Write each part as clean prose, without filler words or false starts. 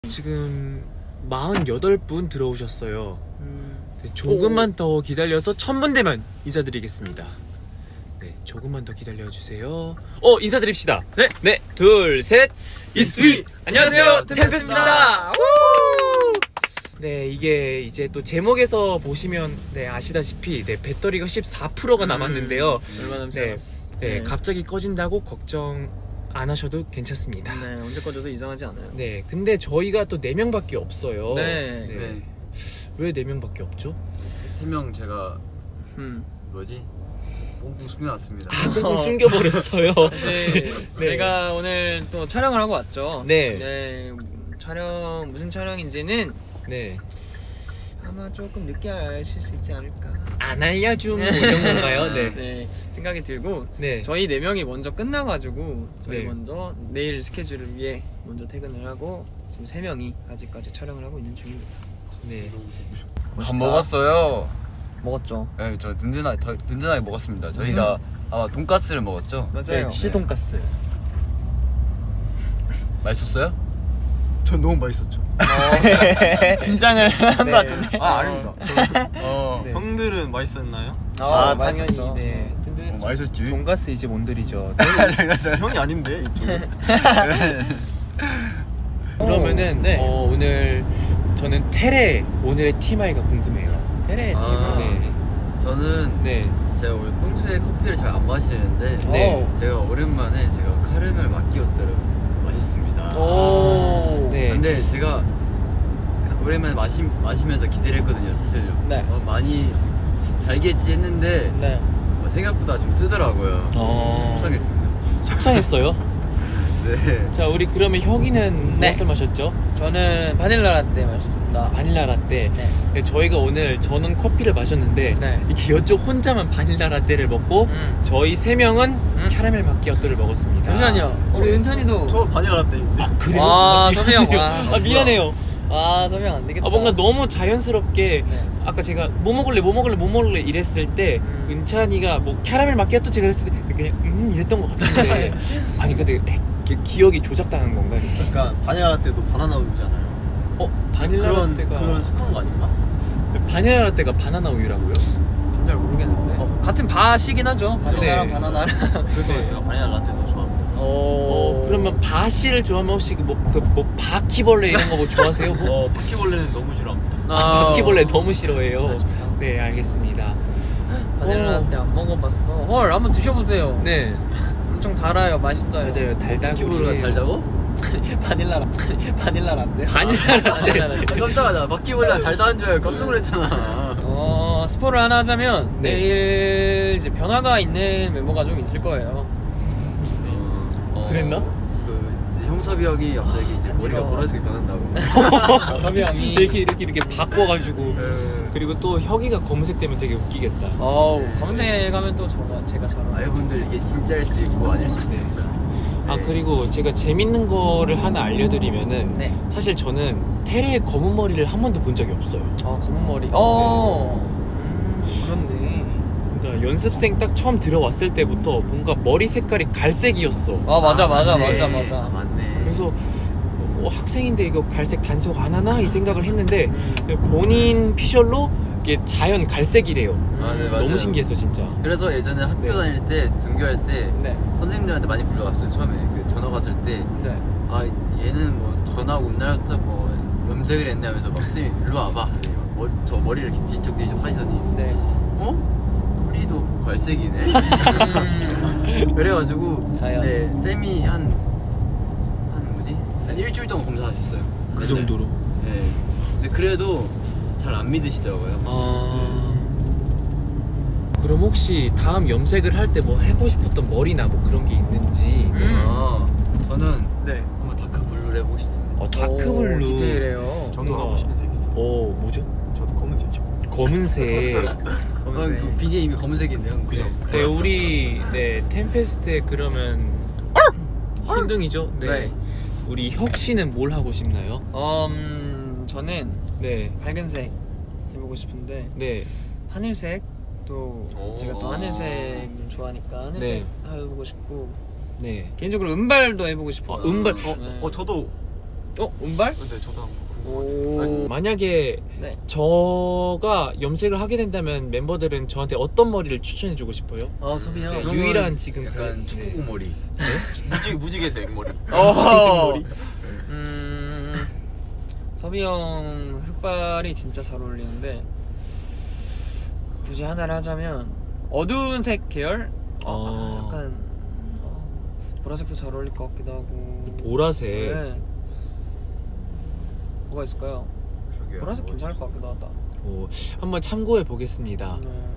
지금 48분 들어오셨어요. 네, 조금만 더 기다려서 1000분 되면 인사드리겠습니다. 네, 조금만 더 기다려주세요. 인사드립시다. 네, 둘, 셋, 이스위! 안녕하세요, 템페스트입니다. 네, 이게 이제 또 제목에서 보시면 아시다시피 배터리가 14%가 남았는데요. 얼마 남지 않았어. 네, 갑자기 꺼진다고 걱정 안 하셔도 괜찮습니다. 네, 언제 꺼져도 이상하지 않아요. 네, 근데 저희가 또 4명밖에 없어요. 네. 왜 4명밖에 없죠? 3명 제가 뭐지? 꽁꽁 숨겨놨습니다. 꽁꽁 숨겨버렸어요. 네, 제가 오늘 또 촬영을 하고 왔죠. 네. 촬영 무슨 촬영인지는 네. 아마 조금 늦게 아실 수 있지 않을까. 안 알려줌 뭐 이런 건가요? 네, 생각이 들고 네. 저희 4명이 먼저 끝나가지고 저희 네. 먼저 내일 스케줄을 위해 먼저 퇴근을 하고 지금 3명이 아직까지 촬영을 하고 있는 중입니다. 네. 밥 먹었어요. 먹었죠. 네, 저 든든하게 먹었습니다. 저희가 아마 돈까스를 먹었죠? 맞아요. 네, 치즈 돈가스. 맛있었어요? 전 너무 맛있었죠. 긴장을 한 것 같은데. 아닙니다. 네. 형들은 맛있었나요? 맛있었죠. 네. 맛있었지. 돈가스 이제 몬들이죠. 형이 아닌데 이쪽은. 그러면은 오늘 저는 테레 오늘의 TMI가 궁금해요. 테레 네. 저는 제가 원래 평소에 커피를 잘 안 마시는데 제가 오랜만에 제가 카라멜 마키아토를 마셨습니다. 네. 근데 제가 오랜만에 마시면서 기대를 했거든요, 사실. 네. 많이 달겠지 했는데 생각보다 좀 쓰더라고요. 속상했습니다. 속상했어요? 네. 자, 우리 그러면 혁이는 무엇을 마셨죠? 저는 바닐라 라떼 마셨습니다. 바닐라 라떼. 네, 저희가 오늘 저는 커피를 마셨는데 이렇게 이쪽 혼자만 바닐라 라떼를 먹고 저희 3명은 캐러멜 마키아토를 먹었습니다. 잠시만요. 우리 은찬이도 저 바닐라 라떼인데. 그래요? 와, 서비 형. 와. 미안해요. 서비 형 안 되겠다. 뭔가 너무 자연스럽게 아까 제가 뭐 먹을래 이랬을 때 은찬이가 뭐 캐러멜 마키아토 제가 그랬을 때 그냥 이랬던 것 같은데 아니 근데 기억이 조작당한 건가? 그러니까 바닐라 라떼도 바나나 우유잖아요. 바닐라 라떼가 그런 속한 거 아닌가? 바닐라 라떼가 바나나 우유라고요? 전 잘 모르겠는데. 같은 바시긴 하죠. 바닐라랑 바나나랑. 그래서 제가 바닐라 라떼도 좋아합니다. 그러면 바시를 좋아하면 혹시 바퀴벌레 이런 거 뭐 좋아하세요? 바퀴벌레는 너무 싫어합니다. 바퀴벌레 너무 싫어해요. 네, 알겠습니다. 바닐라 라떼 안 먹어봤어. 헐, 한번 드셔보세요. 네. 엄청 달아요. 맛있어요. 맞아요. 바퀴벌레가 달다고? 바닐라 라떼. 바닐라 라떼. 깜짝이야. 바퀴벌레가 달다는 줄 알고 깜짝 놀랐잖아. 스포를 하나 하자면 내일 이제 변화가 있는 멤버가 좀 있을 거예요. 그랬나? 이제 형섭이 형이 갑자기 이제 머리가 보라색이 변한다고. 섭이 형이 이렇게 바꿔가지고 그리고 또 혁이가 검은색 되면 되게 웃기겠다. 검은색 하면 또 제가 잘 알아요. 아이분들 이게 진짜일 수도 있고 아닐 수도 있습니다. 그리고 제가 재밌는 거를 하나 알려드리면은 사실 저는 테레의 검은 머리를 한 번도 본 적이 없어요. 검은 머리. 그렇네. 그러니까 연습생 딱 처음 들어왔을 때부터 뭔가 머리 색깔이 갈색이었어. 맞아. 맞네. 그래서 학생인데 이거 갈색 단속 안 하나 이 생각을 했는데 본인 피셜로 이게 자연 갈색이래요. 네, 맞아요. 너무 신기했어 진짜. 그래서 예전에 학교 다닐 때 등교할 때 선생님들한테 많이 불러갔어요. 처음에 전화 갔을 때 얘는 뭐 전화 온 날부터 뭐 염색을 했네 하면서 막 선생님이 일로 와봐. 저 머리를 이렇게 뒤쪽 하시더니 뿌리도 갈색이네. 그래가지고 쌤이 한 일주일 동안 검사하셨어요. 그 정도로? 네. 근데 그래도 잘 안 믿으시더라고요. 그럼 혹시 다음 염색을 할 때 뭐 해보고 싶었던 머리나 뭐 그런 게 있는지? 저는 한번 다크블루를 해보고 싶습니다. 다크블루. 디테일해요. 저도 하고 싶은 색 있어요. 뭐죠? 저도 검은색이요. 검은색. 그 비디에 이미 검은색인데요. 그죠? 네, 우리 템페스트에 그러면 흰둥이죠? 우리 혁 씨는 뭘 하고 싶나요? 저는 밝은색 해보고 싶은데 하늘색 또 제가 또 하늘색 좋아하니까 하늘색 해보고 싶고 개인적으로 은발도 해보고 싶어요. 은발? 저도 운발? 근데 저도 한번 오. 궁금해요. 만약에 네. 저가 염색을 하게 된다면 멤버들은 저한테 어떤 머리를 추천해주고 싶어요? 소비 형. 네, 유일한 지금 약간 네. 축구공 머리. 무지개색 머리. 어허. 서비 형 흑발이 진짜 잘 어울리는데 굳이 하나를 하자면 어두운 색 계열? 약간 보라색도 잘 어울릴 것 같기도 하고. 보라색. 네. 뭐가 있을까요? 저기요. 보라색 괜찮을 것 같기도 하다. 오, 한번 참고해 보겠습니다.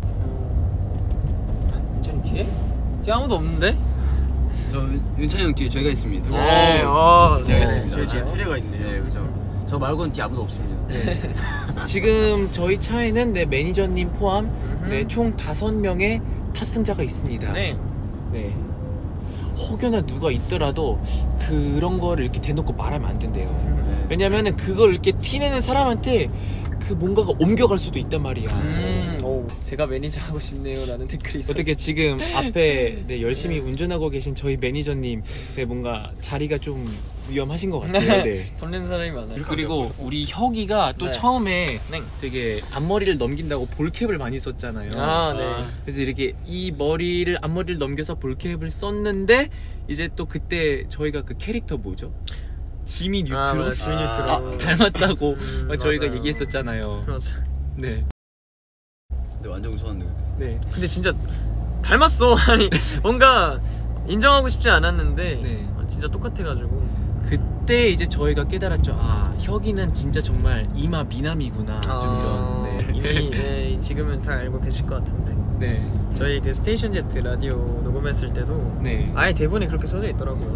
윤찬이 뒤에? 뒤에 아무도 없는데? 저 윤찬이 형 뒤에 저희가 있습니다. 네. 제가 있습니다. 제 뒤에 테레가 있네요. 네, 그죠. 저 말고는 뒤에 아무도 없습니다. 네. 지금 저희 차에는 네, 매니저님 포함 네, 총 5명의 탑승자가 있습니다. 네. 네. 혹여나 누가 있더라도 그런 거를 이렇게 대놓고 말하면 안 된대요. 네. 왜냐면은 그걸 이렇게 티내는 사람한테 그 뭔가가 옮겨갈 수도 있단 말이야. 제가 매니저 하고 싶네요 라는 댓글이 있어요. 어떻게 지금 앞에 네, 열심히 운전하고 계신 저희 매니저님 네, 뭔가 자리가 좀 위험하신 것 같아요. 네. 덤내는 사람이 많아요. 그리고 우리 혁이가 또 네. 처음에 네. 되게 앞머리를 넘긴다고 볼캡을 많이 썼잖아요. 네. 그래서 이렇게 이 앞머리를 넘겨서 볼캡을 썼는데 이제 또 그때 저희가 그 캐릭터 뭐죠? 지미 뉴트로 맞아, 지미 뉴트로. 닮았다고 막 저희가 맞아요. 얘기했었잖아요. 맞아. 네. 근데 완전 웃었는데. 네. 근데 진짜 닮았어. 아니 뭔가 인정하고 싶지 않았는데 네. 진짜 똑같아가지고. 그때 이제 저희가 깨달았죠. 아, 혁이는 진짜 정말 이마 미남이구나. 좀 이런. 네. 이미 네, 지금은 다 알고 계실 것 같은데. 네. 저희 그 스테이션 Z 라디오 녹음했을 때도 네. 아예 대본에 그렇게 써져 있더라고요.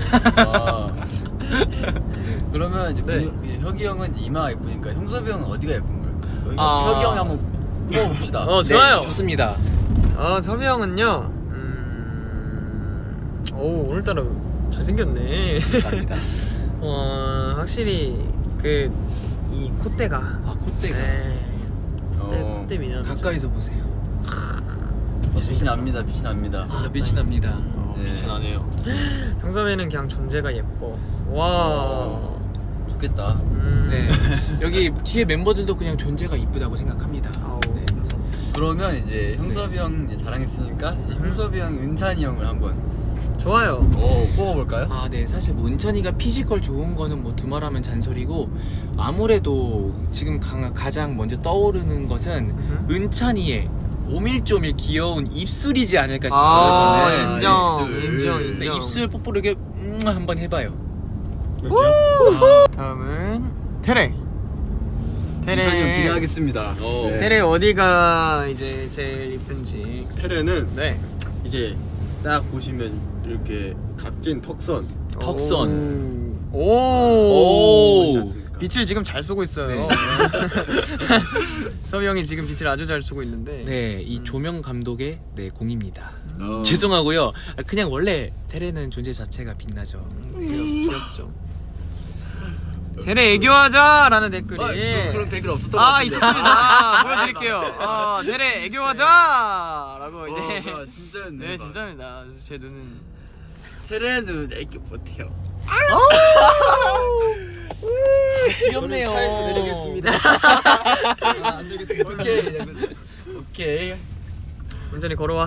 그러면 이제 네. 혁이 형은 이제 이마가 예쁘니까 형섭이 형은 어디가 예쁜 거예요? 아. 혁이 형이 한번 뽑아봅시다. 좋아요. 네, 좋습니다. 서비 형은요. 오 오늘따라 잘생겼네. 감사합니다. 확실히 이 콧대가. 아, 콧대가. 네. 콧대 미남. 가까이서 보세요. 빛이 납니다. 빛이 납니다. 아, 빛이 납니다. 네. 빛이 나네요. 형섭이는 그냥 존재가 예뻐. 와. 좋겠다. 네. 여기 뒤에 멤버들도 그냥 존재가 이쁘다고 생각합니다. 아우, 네. 그러면 이제 형섭이 형 이제 자랑했으니까 이제 형섭이 형, 은찬이 형을 한번 좋아요. 뽑아볼까요? 아, 네. 사실 뭐 은찬이가 피지컬 좋은 거는 뭐 두말하면 잔소리고 아무래도 지금 가장 먼저 떠오르는 것은 은찬이의 오밀조밀 귀여운 입술이지 않을까 싶어요. 저는. 인정. 네, 입술 뽀뽀를 이렇게 한번 해봐요. 다음은 테레. 은찬이 형 기대하겠습니다. 네. 테레 어디가 이제 제일 이쁜지. 테레는 네. 이제 딱 보시면 이렇게 각진 턱선. 오. 있지 않습니까? 빛을 지금 잘 쏘고 있어요. 네. 서비 형이 지금 빛을 아주 잘 쏘고 있는데. 네, 이 조명 감독의 네, 공입니다. 죄송하고요. 그냥 원래 테레는 존재 자체가 빛나죠. 귀엽죠. 테레 애교하자라는 댓글이. 그런 댓글 없었던 것 같은데. 있습니다. 보여드릴게요. 테레 애교하자라고 이제. 진짜였네. 네, 진짜입니다. 제 눈은. 테레는 애교 못해요. 귀엽네요. 내리겠습니다. 안 되겠습니다. 오케이. 완전히 걸어와.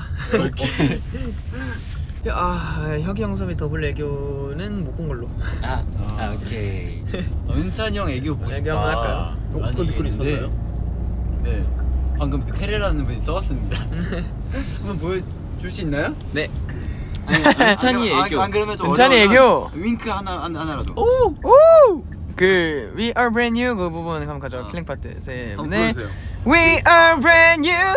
혁이 형섭이 더블 애교는 못 본 걸로. 오케이. 은찬이 형 애교 보고 싶다. 애교 한번 할까요? 라는 댓글 얘기했는데, 있었나요? 네. 방금 그 테레라는 분이 써왔습니다. 한번 보여줄 수 있나요? 네. 은찬이 애교. 안 그러면 좀 은찬이 어려우면 애교. 윙크 하나라도. 그 We Are Brand New 그 부분 한번 가져. 킬링 파트. 한번 보여주세요. We Are Brand New.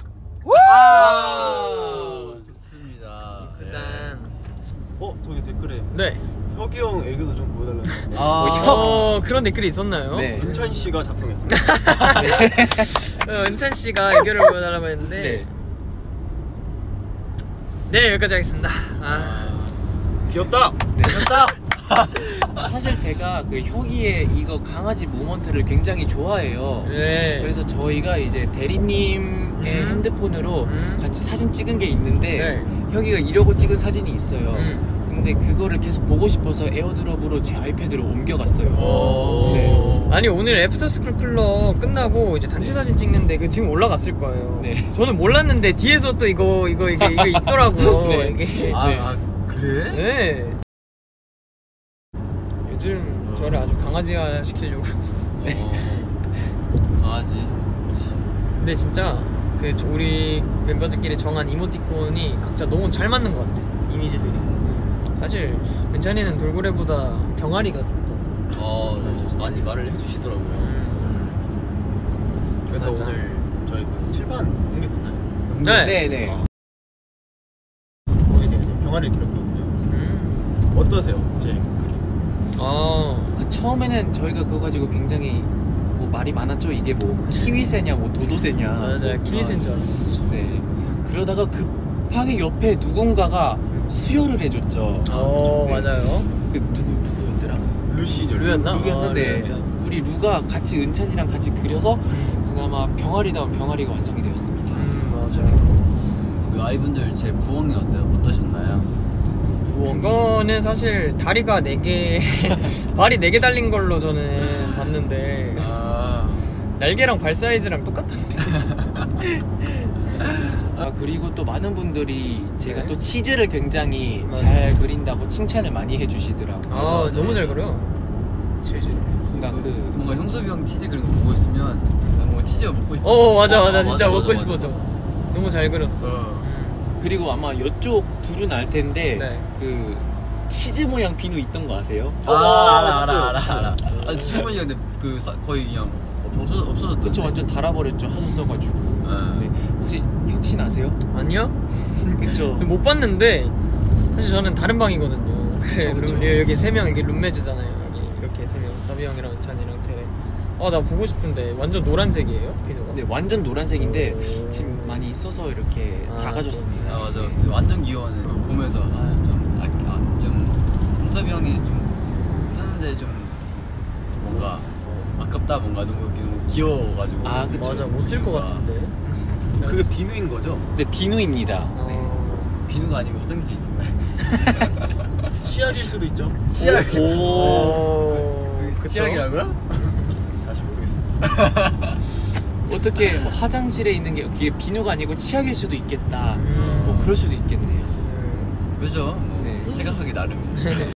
좋습니다. 일단 저기 댓글에 네. 혁이 형 애교도 좀 보여달라고. 그런 댓글이 있었나요? 네. 은찬 씨가 작성했습니다. 은찬 씨가 애교를 보여달라고 했는데. 네 여기까지 하겠습니다. 귀엽다. 사실 제가 그 혁이의 이거 강아지 모먼트를 굉장히 좋아해요. 네. 그래서 저희가 이제 대리님의 핸드폰으로 같이 사진 찍은 게 있는데 네. 혁이가 이러고 찍은 사진이 있어요. 근데 그거를 계속 보고 싶어서 에어드롭으로 제 아이패드로 옮겨갔어요. 네. 아니 오늘 애프터스쿨 클럽 끝나고 이제 단체 사진 찍는데 그 지금 올라갔을 거예요. 네. 저는 몰랐는데 뒤에서 또 이거 있더라고요. 네. 이게. 그래? 네. 요즘 저를 아주 강아지화 시키려고. 강아지. 근데 진짜 그 우리 멤버들끼리 정한 이모티콘이 각자 너무 잘 맞는 것 같아. 이미지들이. 사실 은찬이는 돌고래보다 병아리가 좀 많이 말을 해주시더라고요. 그래서 맞아. 오늘 저희 그 칠판 공개됐나요? 네네. 거기 이제 병아리를 그렸거든요. 어떠세요? 제 그림? 처음에는 저희가 그거 가지고 굉장히 뭐 말이 많았죠. 이게 뭐 키위새냐 뭐 도도새냐. 맞아요. 키위새인 줄 알았어. 네. 그러다가 급하게 옆에 누군가가 수혈을 해줬죠. 네. 맞아요. 그 누구였더라? 루시죠. 루였나? 루였는데 루였죠. 우리 루가 같이 은찬이랑 같이 그려서 그나마 병아리다운 병아리가 완성이 되었습니다. 맞아요. 그 아이분들 제 부엉이 어떠셨나요? 그거는 사실 다리가 4개 발이 4개 달린 걸로 저는 봤는데 날개랑 발 사이즈랑 똑같던데. 그리고 또 많은 분들이 제가 네. 또 치즈를 굉장히 맞아요. 잘 그린다고 칭찬을 많이 해주시더라고요. 너무 잘 그려. 치즈. 그러니까 뭔가 형섭이 형 치즈 그린 거 보고 있으면 뭔가 치즈가 먹고 싶어. 맞아 진짜 먹고 싶어져. 너무 잘 그렸어. 그리고 아마 이쪽 둘은 알 텐데 네. 그 치즈 모양 비누 있던 거 아세요? 알아. 아니 주머니가 근데 거의 그냥 없어졌던데. 그쵸, 완전 달아버렸죠. 하도 써가지고. 네. 혹시 혁신 아세요? 아니요? 그쵸. 못 봤는데 사실 저는 다른 방이거든요. 그쵸. 여기 3명 여기 룸메즈잖아요. 여기 이렇게 3명 서비 형이랑 은찬이랑 테레. 나 보고 싶은데 완전 노란색이에요 비누가? 네, 완전 노란색인데 지금 많이 써서 이렇게 작아졌습니다. 맞아. 완전 귀여워요. 그거 보면서 좀 형섭이 형이 좀 쓰는데 좀 뭔가 아깝다, 뭔가 너무 귀여워가지고. 그쵸. 맞아, 못 쓸 것 같은데. 그게 비누인 거죠? 네, 비누입니다. 네. 비누가 아니고 화장실에 있습니다. 치약일 수도 있죠? 치약. 그쵸? 치약이라고요? 사실 모르겠습니다. 어떻게 뭐 화장실에 있는 게 그게 비누가 아니고 치약일 수도 있겠다. 뭐 그럴 수도 있겠네요. 그죠? 뭐 네. 생각하기 나름이에요.